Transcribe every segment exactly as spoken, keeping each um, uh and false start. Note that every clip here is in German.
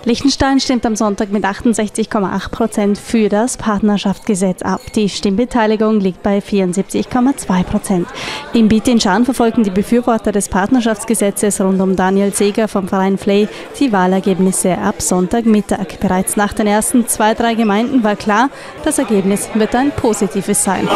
Liechtenstein stimmt am Sonntag mit achtundsechzig Komma acht Prozent für das Partnerschaftsgesetz ab. Die Stimmbeteiligung liegt bei vierundsiebzig Komma zwei Prozent. In Bietigheim verfolgen die Befürworter des Partnerschaftsgesetzes rund um Daniel Seeger vom Verein Fley die Wahlergebnisse ab Sonntagmittag. Bereits nach den ersten zwei, drei Gemeinden war klar, das Ergebnis wird ein positives sein.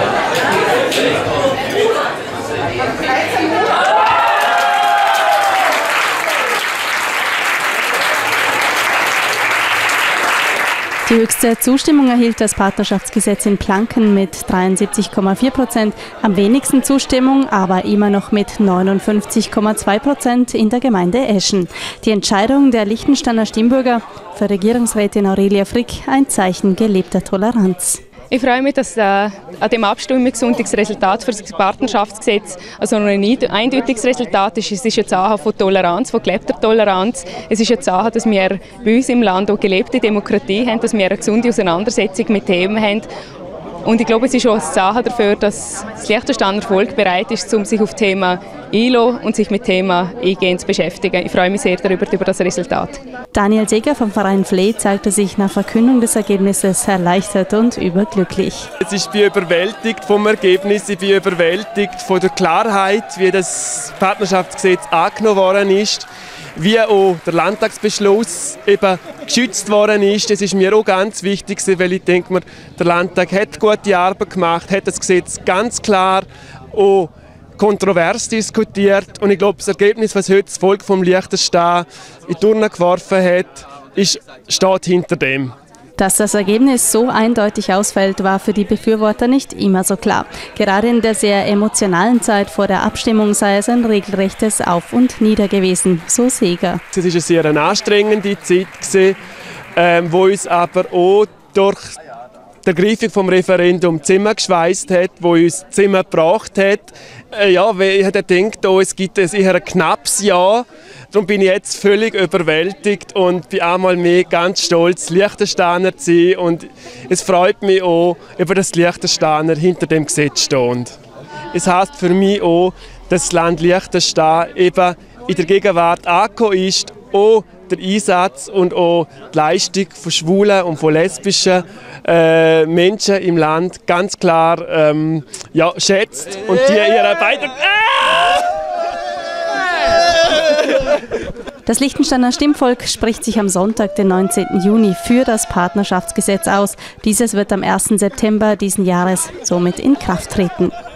Die höchste Zustimmung erhielt das Partnerschaftsgesetz in Planken mit dreiundsiebzig Komma vier Prozent, am wenigsten Zustimmung, aber immer noch mit neunundfünfzig Komma zwei Prozent in der Gemeinde Eschen. Die Entscheidung der Liechtensteiner Stimmbürger, für Regierungsrätin Aurelia Frick ein Zeichen gelebter Toleranz. Ich freue mich, dass äh, an dem Abstimmungssonntag das Resultat für das Partnerschaftsgesetz also ein eindeutiges Resultat ist. Es ist ein Zeichen von Toleranz, von gelebter Toleranz. Es ist ein Zeichen, dass wir bei uns im Land auch gelebte Demokratie haben, dass wir eine gesunde Auseinandersetzung mit Themen haben. Und ich glaube, es ist auch ein Zeichen dafür, dass das Liechtensteiner Volk bereit ist, um sich auf das Thema einzulassen und sich mit dem Thema eingehend zu beschäftigen. Ich freue mich sehr darüber, über das Resultat. Daniel Seeger vom Verein Fley zeigte sich nach Verkündung des Ergebnisses erleichtert und überglücklich. Jetzt ist ich überwältigt vom Ergebnis, ich bin überwältigt von der Klarheit, wie das Partnerschaftsgesetz angenommen worden ist, wie auch der Landtagsbeschluss eben geschützt worden ist. Das ist mir auch ganz wichtig, weil ich denke mir, der Landtag hat gute Arbeit gemacht, hat das Gesetz ganz klar auch kontrovers diskutiert. Und ich glaube, das Ergebnis, was heute das Volk vom Liechtenstein in die Urne geworfen hat, ist, steht hinter dem. Dass das Ergebnis so eindeutig ausfällt, war für die Befürworter nicht immer so klar. Gerade in der sehr emotionalen Zeit vor der Abstimmung sei es ein regelrechtes Auf und Nieder gewesen, so Seeger. Es war eine sehr anstrengende Zeit, ähm, wo uns aber auch durch die Ergreifung vom Referendum zusammengeschweißt hat, wo uns zusammengebracht hat. Äh, ja, ich habe gedacht, oh, es gibt ein eher ein knappes Ja. Darum bin ich jetzt völlig überwältigt und bin einmal mehr ganz stolz, Liechtensteiner zu sein. Und es freut mich auch, über das Liechtensteiner hinter dem Gesetz steht. Es heisst für mich auch, dass das Land Liechtenstein eben in der Gegenwart angekommen ist, auch der Einsatz und auch die Leistung von schwulen und von lesbischen äh, Menschen im Land ganz klar ähm, ja, schätzt und die ihre Beitrag. Das Liechtensteiner Stimmvolk spricht sich am Sonntag, den neunzehnten Juni, für das Partnerschaftsgesetz aus. Dieses wird am ersten September diesen Jahres somit in Kraft treten.